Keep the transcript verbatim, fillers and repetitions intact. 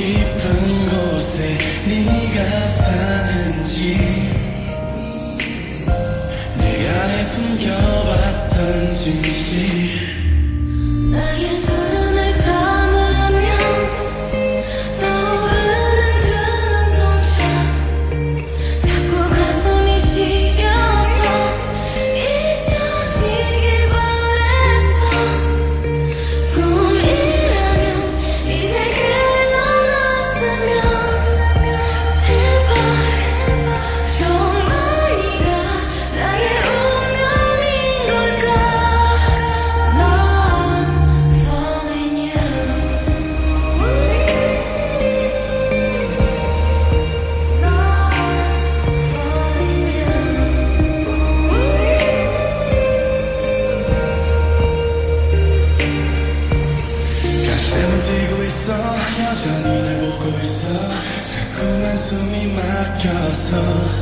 깊은 곳에 네가 사는지 내 안에 숨겨왔던 진실 나의 두 눈을 감으면 떠오르는 그 눈동자 자꾸 가슴이 시려서 잊혀지길 바랬어 꿈이라면 이제 깨어났으면 제발 정말 네가 나의 운명인 걸까 난 falling you 가슴은 뛰고 있어 여전히 날 보고 있어 자꾸만 숨이 막혀서